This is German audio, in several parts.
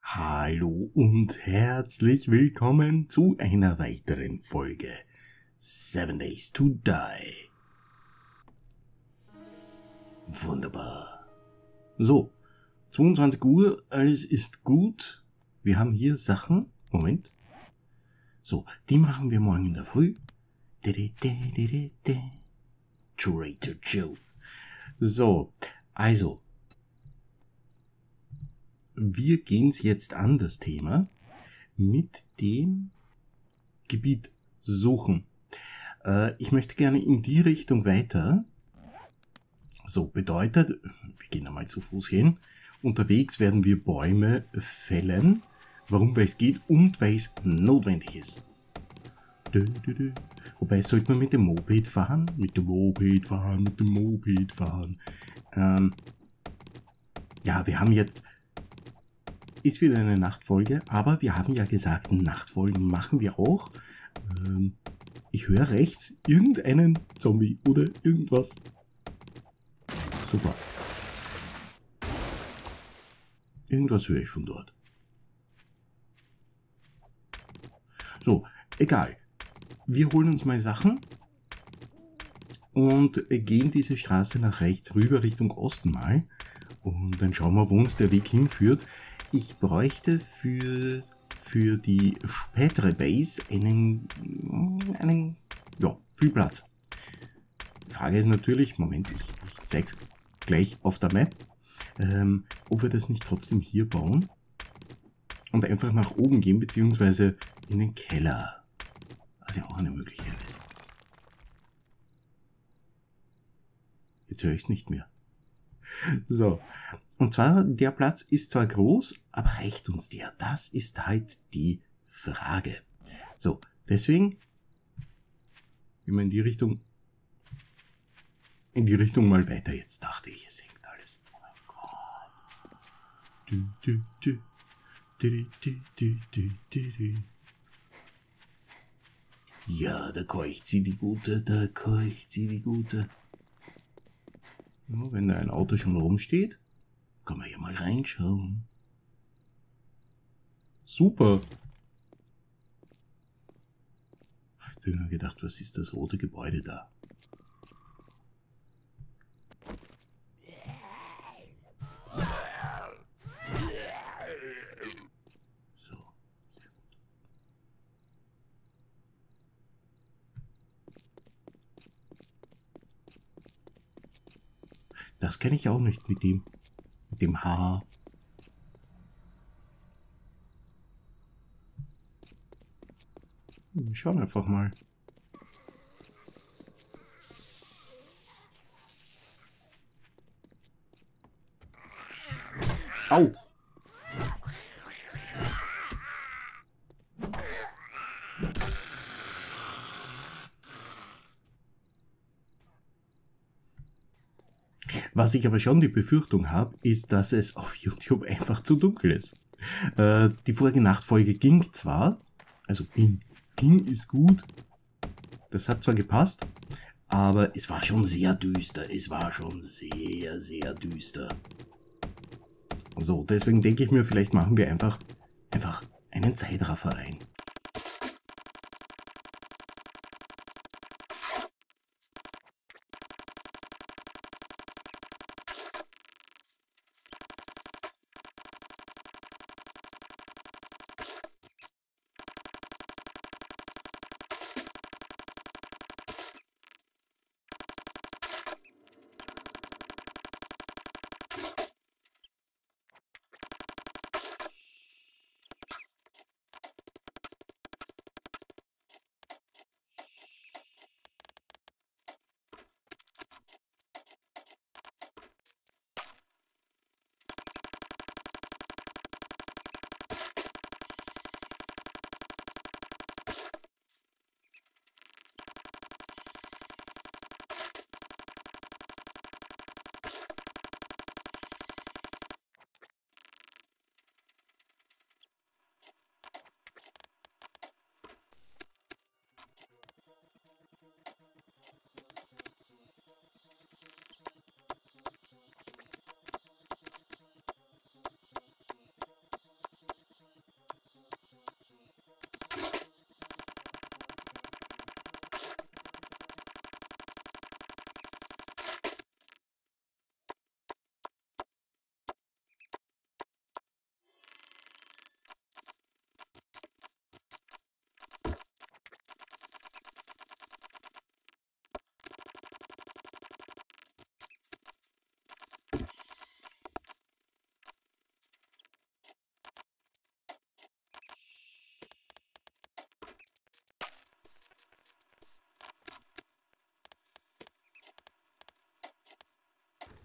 Hallo und herzlich willkommen zu einer weiteren Folge 7 Days to Die. Wunderbar. So, 22 Uhr, alles ist gut. Wir haben hier Sachen. Moment. So, die machen wir morgen in der Früh. Trader Joe. So, also. Wir gehen es jetzt an, das Thema, mit dem Gebiet suchen. Ich möchte gerne in die Richtung weiter. So, bedeutet, wir gehen einmal zu Fuß hin. Unterwegs werden wir Bäume fällen. Warum? Weil es geht und weil es notwendig ist. Wobei, sollte man mit dem Moped fahren? Mit dem Moped fahren. Ja, wir haben jetzt... Ist wieder eine Nachtfolge, aber wir haben ja gesagt, Nachtfolgen machen wir auch. Ich höre rechts irgendeinen Zombie oder irgendwas. Super. Irgendwas höre ich von dort. So, egal. Wir holen uns mal Sachen und gehen diese Straße nach rechts rüber Richtung Osten mal. Und dann schauen wir, wo uns der Weg hinführt. Ich bräuchte für die spätere Base viel Platz. Die Frage ist natürlich, Moment, ich zeige es gleich auf der Map, ob wir das nicht trotzdem hier bauen und einfach nach oben gehen, beziehungsweise in den Keller, was ja auch eine Möglichkeit ist. Jetzt höre ich es nicht mehr. So, und zwar, der Platz ist zwar groß, aber reicht uns der? Das ist halt die Frage. So, deswegen gehen wir in die Richtung mal weiter. Jetzt dachte ich, es hängt alles. Oh mein Gott. Ja, da keucht sie die Gute, Ja, wenn da ein Auto schon rumsteht, kann man ja mal reinschauen. Super. Ich habe mir gedacht, was ist das rote Gebäude da? So, sehr gut. Das kenne ich auch nicht mit dem Haar. Wir schauen einfach mal. Au! Was ich aber schon die Befürchtung habe, ist, dass es auf YouTube einfach zu dunkel ist. Die vorige Nachtfolge ging zwar, also ging ist gut, das hat zwar gepasst, aber es war schon sehr düster. Es war schon sehr, sehr düster. So, deswegen denke ich mir, vielleicht machen wir einfach einen Zeitraffer rein.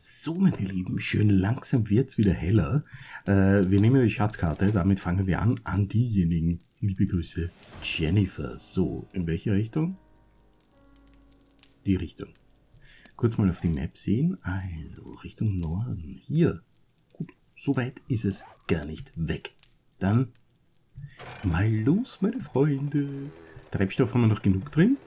So, meine Lieben, schön langsam wird es wieder heller. Wir nehmen die Schatzkarte, damit fangen wir an diejenigen. Liebe Grüße, Jennifer. So, in welche Richtung? Die Richtung. Kurz mal auf die Map sehen. Also, Richtung Norden. Hier. Gut, so weit ist es gar nicht weg. Dann mal los, meine Freunde. Treibstoff haben wir noch genug drin.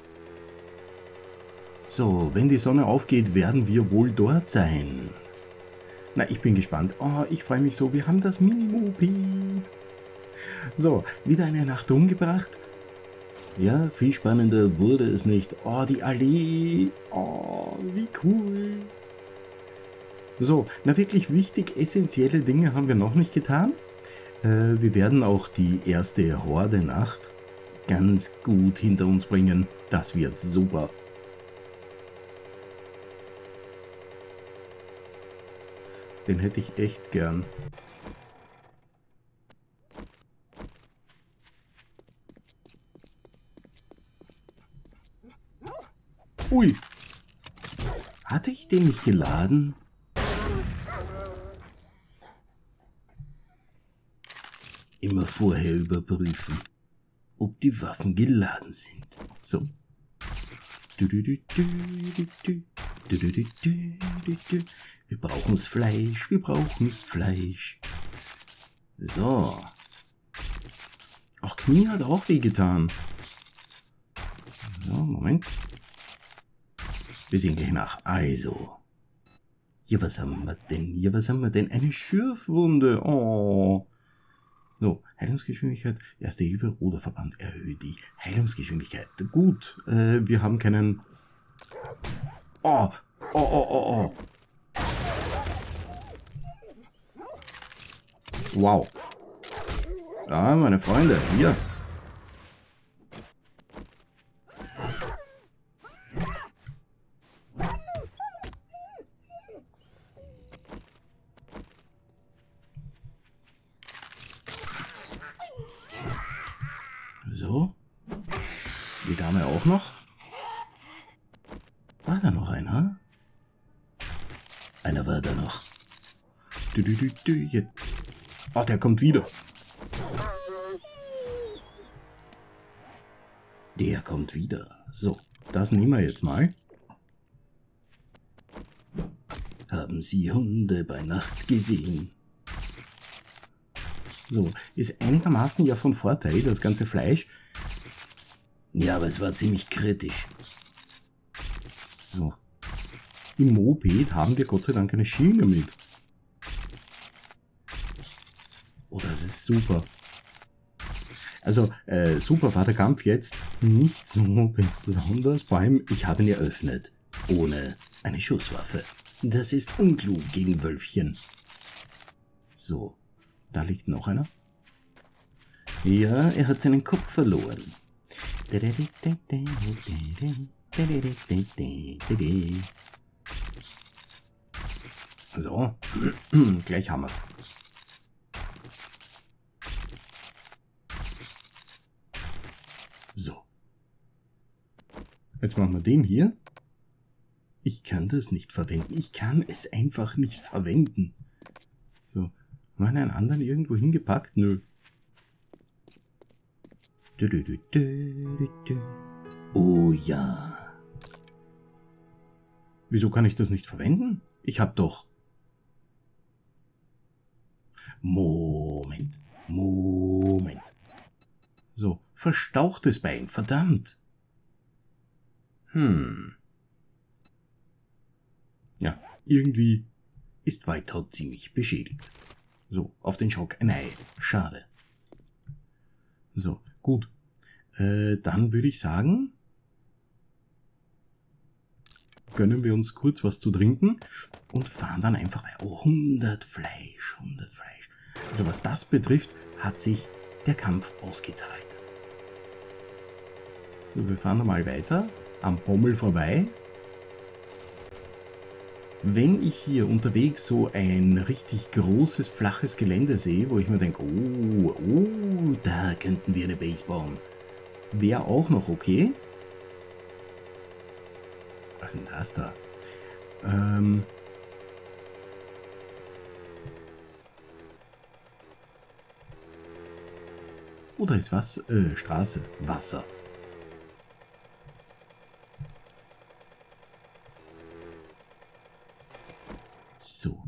So, wenn die Sonne aufgeht, werden wir wohl dort sein. Na, ich bin gespannt. Oh, ich freue mich so. Wir haben das Minimoped. So, wieder eine Nacht rumgebracht. Ja, viel spannender wurde es nicht. Oh, die Allee. Oh, wie cool. So, na wirklich wichtig, essentielle Dinge haben wir noch nicht getan. Wir werden auch die erste Horde-Nacht ganz gut hinter uns bringen. Das wird super. Den hätte ich echt gern. Ui. Hatte ich den nicht geladen? Immer vorher überprüfen, ob die Waffen geladen sind. So. Wir brauchen's Fleisch, wir brauchen's Fleisch. So. Auch Knie hat auch wehgetan. So, Moment. Wir sehen gleich nach. Also. Hier, was haben wir denn? Hier, was haben wir denn? Eine Schürfwunde. Oh. So, Heilungsgeschwindigkeit, Erste Hilfe, Roter Verband erhöht die Heilungsgeschwindigkeit. Gut, wir haben keinen... Oh, oh, oh, oh, oh. Wow. Ja, meine Freunde, hier. So. Die Dame auch noch. War da noch einer? Einer war da noch. Jetzt. Oh, der kommt wieder. Der kommt wieder. So, das nehmen wir jetzt mal. Haben Sie Hunde bei Nacht gesehen? So, ist einigermaßen ja von Vorteil, das ganze Fleisch. Ja, aber es war ziemlich kritisch. So. Im Moped haben wir Gott sei Dank eine Schiene mit. Oh, das ist super. Also, super war der Kampf jetzt nicht so besonders. Vor allem, ich habe ihn eröffnet. Ohne eine Schusswaffe. Das ist unklug gegen Wölfchen. So. Da liegt noch einer. Ja, er hat seinen Kopf verloren. So, gleich haben wir's. So. Jetzt machen wir den hier. Ich kann das nicht verwenden. Ich kann es einfach nicht verwenden. So. Haben wir einen anderen irgendwo hingepackt? Nö. Oh ja. Wieso kann ich das nicht verwenden? Ich hab doch... Moment. So, verstauchtes Bein, verdammt. Ja, irgendwie ist Whiteout ziemlich beschädigt. So, auf den Schock. Nein, schade. So, gut. Dann würde ich sagen, gönnen wir uns kurz was zu trinken und fahren dann einfach weiter. Oh, 100 Fleisch. Also was das betrifft, hat sich der Kampf ausgezahlt. So, wir fahren mal weiter, am Pommel vorbei. Wenn ich hier unterwegs so ein richtig großes, flaches Gelände sehe, wo ich mir denke, oh, da könnten wir eine Base bauen. Wäre auch noch okay. Was ist denn das da? Oh, da ist was? Straße. Wasser. So.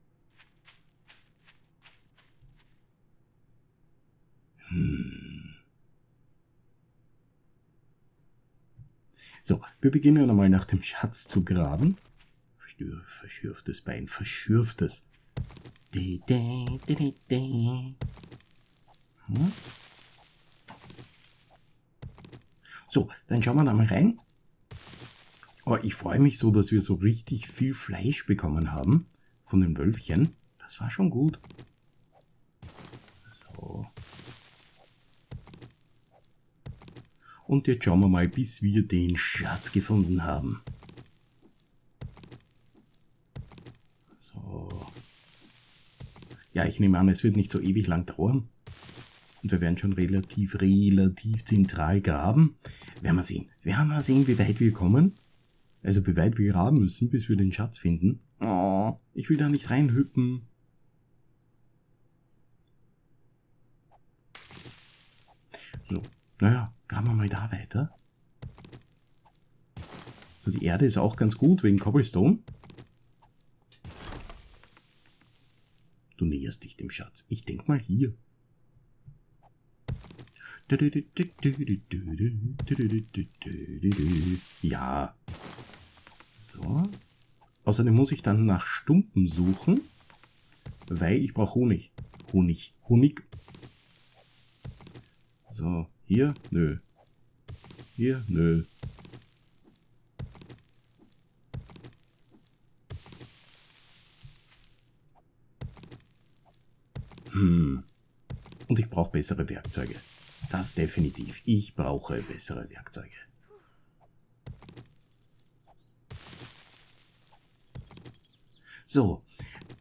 So, wir beginnen einmal nach dem Schatz zu graben. Verschürftes Bein, verschürftes. So, dann schauen wir da mal rein. Oh, ich freue mich so, dass wir so richtig viel Fleisch bekommen haben von den Wölfchen. Das war schon gut. So. Und jetzt schauen wir mal, bis wir den Schatz gefunden haben. So. Ja, ich nehme an, es wird nicht so ewig lang dauern. Und wir werden schon relativ zentral graben. Werden wir sehen. Werden wir sehen, wie weit wir kommen. Also wie weit wir graben müssen, bis wir den Schatz finden. Oh, ich will da nicht reinhüppen. So, naja, graben wir mal da weiter. So, die Erde ist auch ganz gut wegen Cobblestone. Du näherst dich dem Schatz. Ich denk mal hier. Ja. So. Außerdem muss ich dann nach Stumpen suchen, weil ich brauche Honig. Honig. So, hier, nö. Hier, nö. Und ich brauche bessere Werkzeuge. Das definitiv. Ich brauche bessere Werkzeuge. So,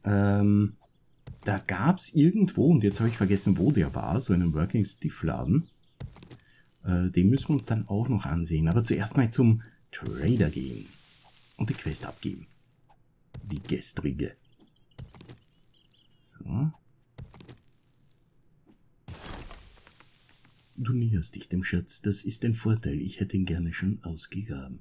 da gab es irgendwo, und jetzt habe ich vergessen, wo der war, so einen Working Stiff-Laden. Den müssen wir uns dann auch noch ansehen. Aber zuerst mal zum Trader gehen und die Quest abgeben. Die gestrige. So. Du näherst dich dem Schatz, das ist ein Vorteil. Ich hätte ihn gerne schon ausgegraben.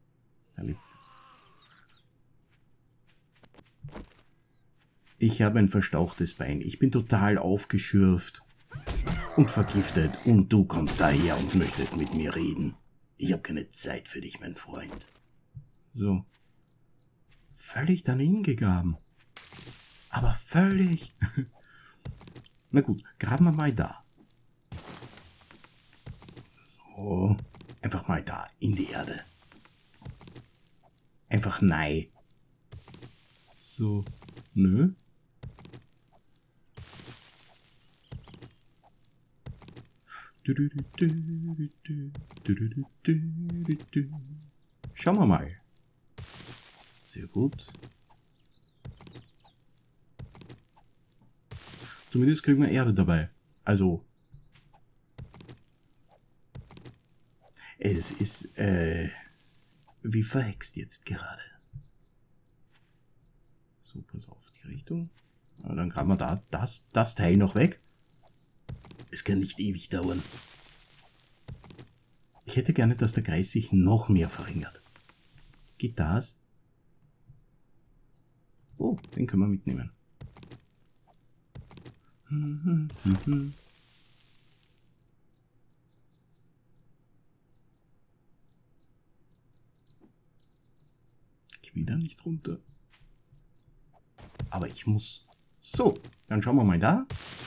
Ich habe ein verstauchtes Bein. Ich bin total aufgeschürft und vergiftet. Und du kommst daher und möchtest mit mir reden. Ich habe keine Zeit für dich, mein Freund. So. Völlig daneben gegraben. Aber völlig. Na gut, graben wir mal da. So. Einfach mal da, in die Erde. Einfach nein. So. Nö. Schauen wir mal. Sehr gut. Zumindest kriegen wir Erde dabei. Also. Es ist, wie verhext jetzt gerade. So, pass auf die Richtung. Und dann graben wir da das Teil noch weg. Es kann nicht ewig dauern. Ich hätte gerne, dass der Kreis sich noch mehr verringert. Geht das? Oh, den können wir mitnehmen. Ich will da nicht runter. Aber ich muss. So, dann schauen wir mal da.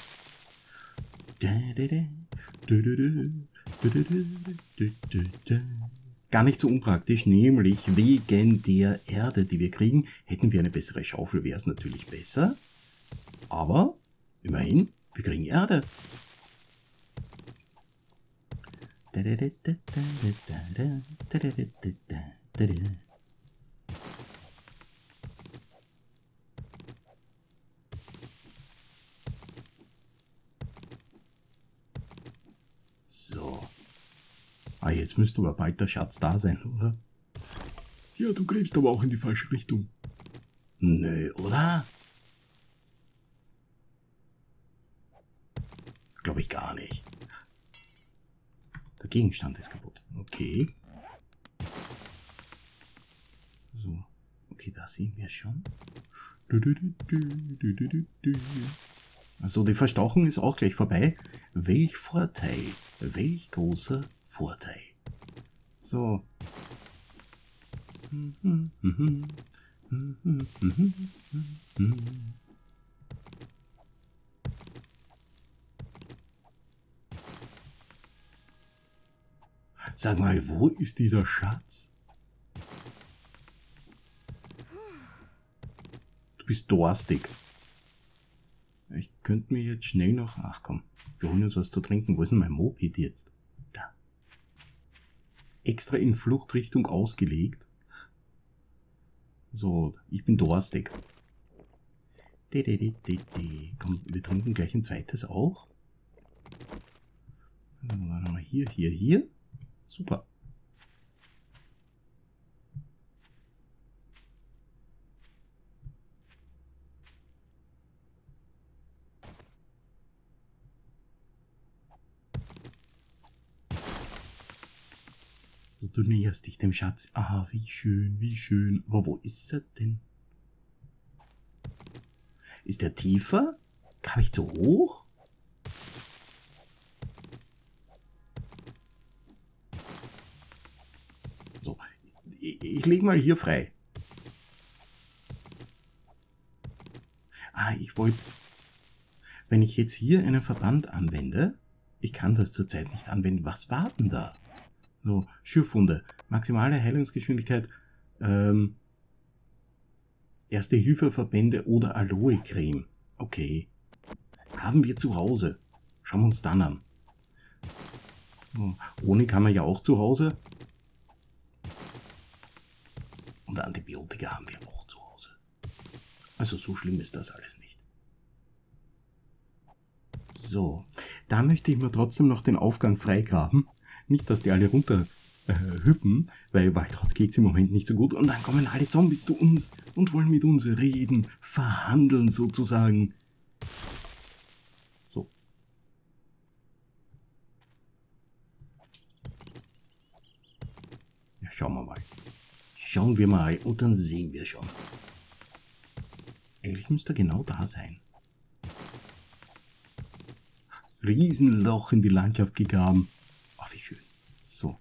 Gar nicht so unpraktisch, nämlich wegen der Erde, die wir kriegen. Hätten wir eine bessere Schaufel, wäre es natürlich besser. Aber immerhin, wir kriegen Erde. So. Ah, jetzt müsste aber bald der Schatz da sein, oder? Ja, du gräbst aber auch in die falsche Richtung. Nö, oder? Glaube ich gar nicht. Der Gegenstand ist kaputt. Okay. So. Okay, da sehen wir schon. Also die Verstauchung ist auch gleich vorbei. Welch Vorteil. Welch großer Vorteil. So. Sag mal, wo ist dieser Schatz? Du bist durstig. Ich könnte mir jetzt schnell noch... Ach komm, wir holen uns was zu trinken. Wo ist denn mein Moped jetzt? Da. Extra in Fluchtrichtung ausgelegt. So, ich bin durstig. Komm, wir trinken gleich ein zweites auch. Hier. Super. Du näherst dich dem Schatz. Ah, wie schön, wie schön. Aber wo ist er denn? Ist er tiefer? Kam ich zu hoch? So, ich lege mal hier frei. Ah, ich wollte... Wenn ich jetzt hier einen Verband anwende, ich kann das zurzeit nicht anwenden. Was war denn da? So, Schürfwunde, maximale Heilungsgeschwindigkeit, Erste-Hilfe-Verbände oder Aloe-Creme. Okay. Haben wir zu Hause. Schauen wir uns dann an. So, Honig haben wir ja auch zu Hause. Und Antibiotika haben wir auch zu Hause. Also so schlimm ist das alles nicht. So, da möchte ich mir trotzdem noch den Aufgang freigraben. Nicht, dass die alle runter hüppen, weil Waldraut geht es im Moment nicht so gut. Und dann kommen alle Zombies zu uns und wollen mit uns reden, verhandeln sozusagen. So. Ja, schauen wir mal. Schauen wir mal und dann sehen wir schon. Eigentlich müsste er genau da sein. Riesenloch in die Landschaft gegraben. Ach, wie schön. So.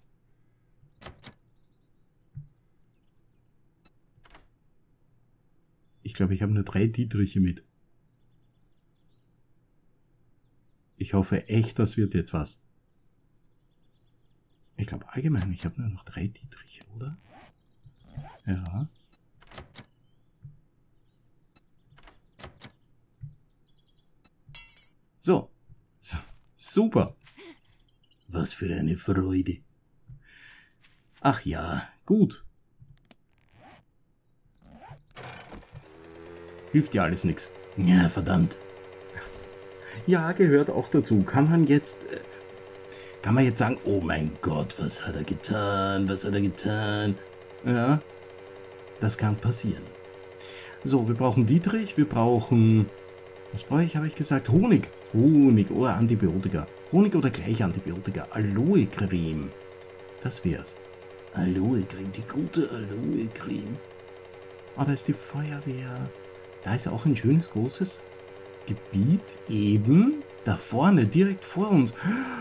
Ich glaube, ich habe nur 3 Dietriche mit. Ich hoffe echt, das wird jetzt was. Ich glaube allgemein, ich habe nur noch 3 Dietriche, oder? Ja. So. Super. Was für eine Freude. Ach ja, gut. Hilft ja alles nichts. Ja, verdammt. Ja, gehört auch dazu. Kann man jetzt sagen, oh mein Gott, was hat er getan? Was hat er getan? Ja, das kann passieren. So, wir brauchen Dietrich, wir brauchen... Was brauche ich, habe ich gesagt? Honig. Honig oder Antibiotika. Honig oder gleich Antibiotika. Aloe-Creme. Das wär's. Aloe-Creme, die gute Aloe-Creme. Ah, da ist die Feuerwehr. Da ist auch ein schönes, großes Gebiet. Eben da vorne, direkt vor uns.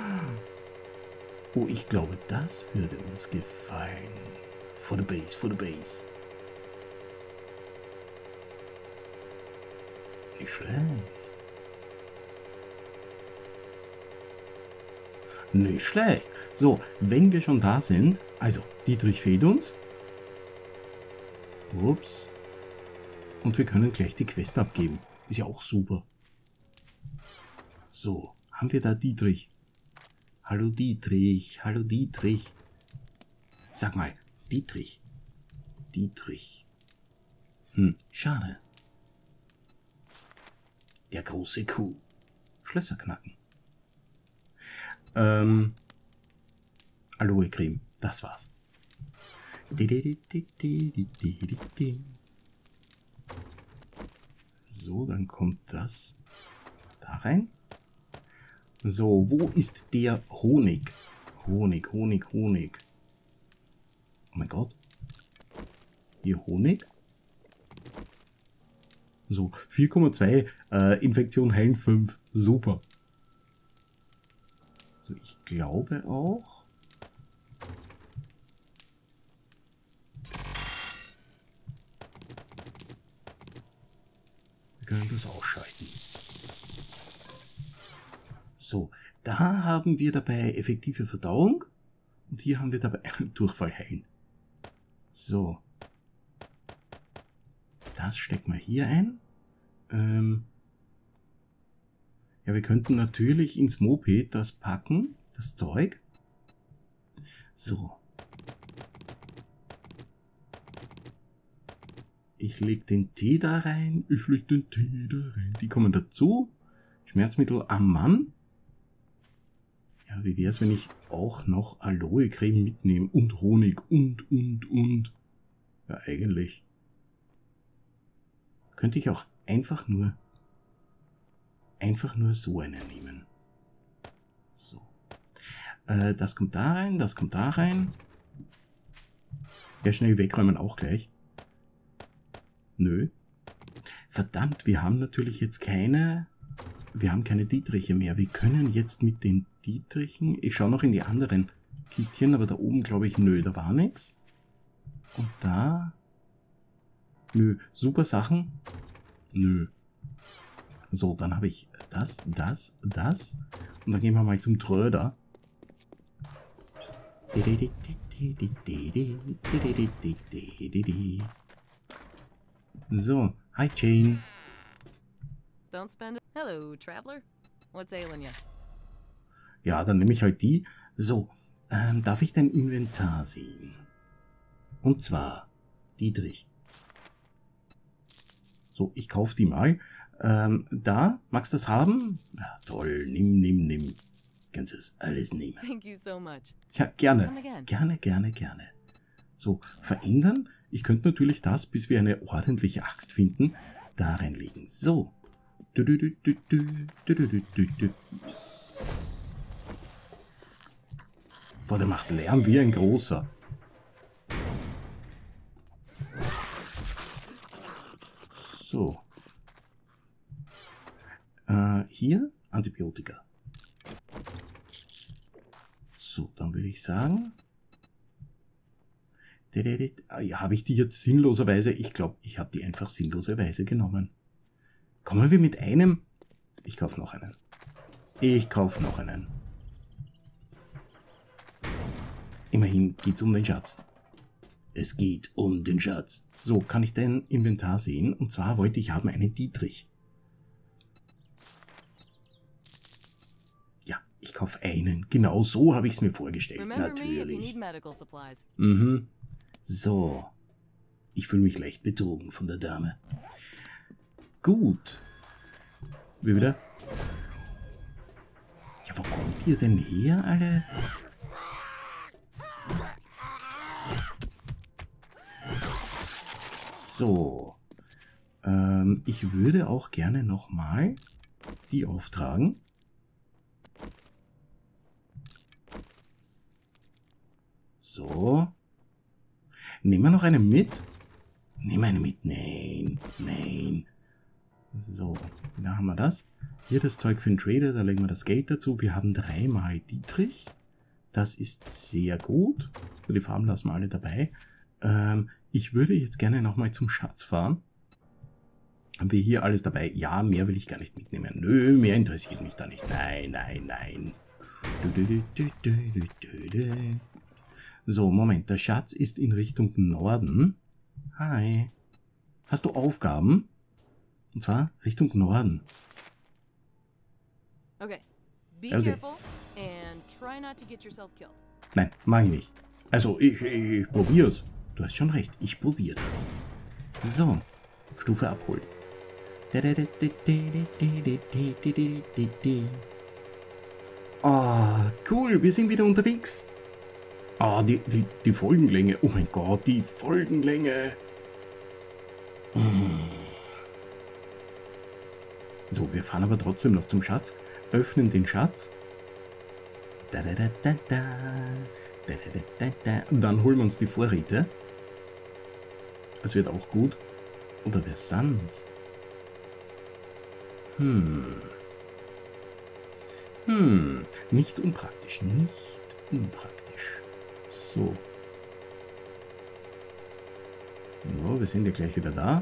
Oh, ich glaube, das würde uns gefallen. For the base, for the base. Nicht schlecht. Nicht schlecht. So, wenn wir schon da sind, also Dietrich fehlt uns. Ups. Und wir können gleich die Quest abgeben. Ist ja auch super. So, haben wir da Dietrich? Hallo Dietrich, hallo Dietrich. Sag mal, Dietrich. Dietrich. Schade. Der große Kuh. Schlösser knacken. Aloe-Creme, das war's. So, dann kommt das da rein. So, wo ist der Honig? Honig, Honig, Honig. Oh mein Gott. Hier Honig. So, 4,2 Infektion heilen 5. Super. So, ich glaube auch. Wir können das ausschalten. So, da haben wir dabei effektive Verdauung. Und hier haben wir dabei Durchfall heilen. So. Das stecken wir hier ein. Ja, wir könnten natürlich ins Moped das packen, das Zeug. So. Ich lege den Tee da rein. Ich lege den Tee da rein. Die kommen dazu. Schmerzmittel am Mann. Ja, wie wäre es, wenn ich auch noch Aloe-Creme mitnehme und Honig und. Ja, eigentlich. Könnte ich auch einfach nur so einen nehmen. So. Das kommt da rein, das kommt da rein. Ja, schnell wegräumen auch gleich. Nö. Verdammt, wir haben natürlich jetzt keine Dietriche mehr. Wir können jetzt mit den Dietrichen, ich schaue noch in die anderen Kistchen, aber da oben glaube ich, nö, da war nichts. Und da, nö, super Sachen, nö. So, dann habe ich das. Und dann gehen wir mal zum Tröder. So, hi Jane. Don't spend it. Hello, traveler. What's ailing you? Ja, dann nehme ich halt die. So, darf ich dein Inventar sehen? Und zwar Dietrich. So, ich kaufe die mal. Da, magst du das haben? Ja, toll, nimm. Kannst es alles nehmen. Thank you so much. Ja, gerne. Come again. Gerne. So, verändern. Ich könnte natürlich das, bis wir eine ordentliche Axt finden, da reinlegen. So. Boah, der macht Lärm wie ein großer. So. Hier Antibiotika. So, dann würde ich sagen... Ja, habe ich die jetzt sinnloserweise... Ich glaube, ich habe die einfach sinnloserweise genommen. Kommen wir mit einem... Ich kaufe noch einen. Immerhin geht es um den Schatz. Es geht um den Schatz. So, kann ich dein Inventar sehen? Und zwar wollte ich haben einen Dietrich. Ja, ich kaufe einen. Genau so habe ich es mir vorgestellt. Natürlich. Mhm. So. Ich fühle mich leicht betrogen von der Dame. Gut. Wie wieder? Ja, wo kommt ihr denn her, alle? So. Ich würde auch gerne nochmal die auftragen. So. Nehmen wir noch eine mit? Nehmen wir eine mit? Nein. So, da haben wir das. Hier das Zeug für den Trader, da legen wir das Geld dazu. Wir haben 3-mal Dietrich. Das ist sehr gut. Die Farben lassen wir alle dabei. Ich würde jetzt gerne nochmal zum Schatz fahren. Haben wir hier alles dabei? Ja, mehr will ich gar nicht mitnehmen. Nö, mehr interessiert mich da nicht. Nein. So, Moment. Der Schatz ist in Richtung Norden. Hi. Hast du Aufgaben? Und zwar Richtung Norden. Okay. Be careful and try not to get yourself killed. Nein, mach ich nicht. Also, ich probier's. Du hast schon recht, ich probiere das. So, Stufe abholen. Oh, cool, wir sind wieder unterwegs. Ah, die Folgenlänge. Oh mein Gott, die Folgenlänge. So, wir fahren aber trotzdem noch zum Schatz. Öffnen den Schatz. Und dann holen wir uns die Vorräte. Das wird auch gut. Oder wer sind's? Nicht unpraktisch, nicht unpraktisch. So. Ja, wir sind ja gleich wieder da.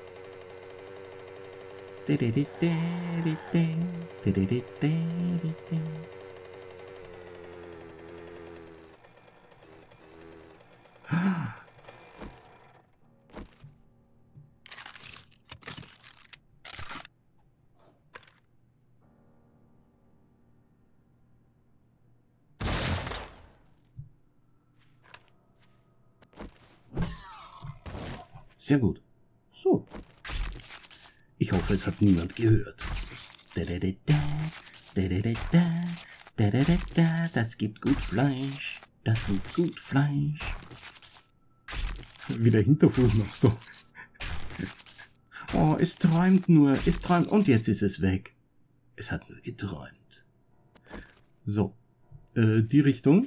Sehr gut. So. Ich hoffe, es hat niemand gehört. Das gibt gut Fleisch. Das gibt gut Fleisch. Wie der Hinterfuß noch so. Oh, es träumt nur. Es träumt. Und jetzt ist es weg. Es hat nur geträumt. So. Die Richtung.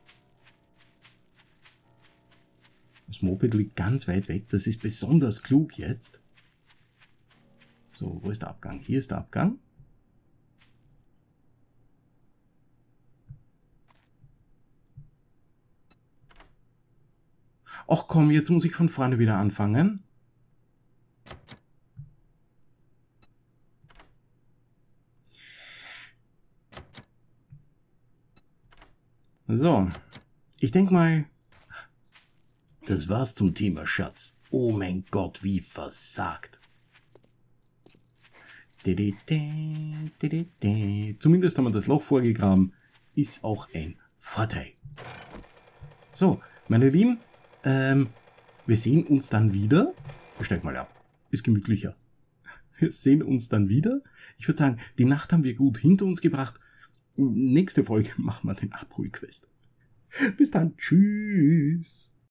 Das Moped liegt ganz weit weg. Das ist besonders klug jetzt. So, wo ist der Abgang? Hier ist der Abgang. Ach komm, jetzt muss ich von vorne wieder anfangen. So, ich denke mal, das war's zum Thema Schatz. Oh mein Gott, wie versagt. Zumindest haben wir das Loch vorgegraben. Ist auch ein Vorteil. So, meine Lieben, wir sehen uns dann wieder. Ich steig mal ab. Ist gemütlicher. Wir sehen uns dann wieder. Ich würde sagen, die Nacht haben wir gut hinter uns gebracht. Nächste Folge machen wir den Abholquest. Bis dann. Tschüss.